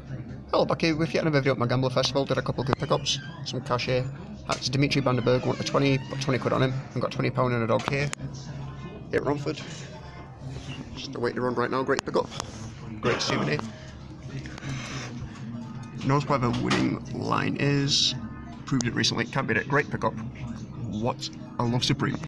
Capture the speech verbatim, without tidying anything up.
Hello, back here with yet another video at my Gambler Festival. Did a couple of good pickups, some cash here. That's Dimitri Vandenberg, won a twenty, put twenty quid on him, and got twenty pounds in a dog here. Hit Romford. Just awaiting to run right now, great pickup. Great souvenir. Knows where the winning line is. Proved it recently, can't beat it. Great pickup. What a love supreme.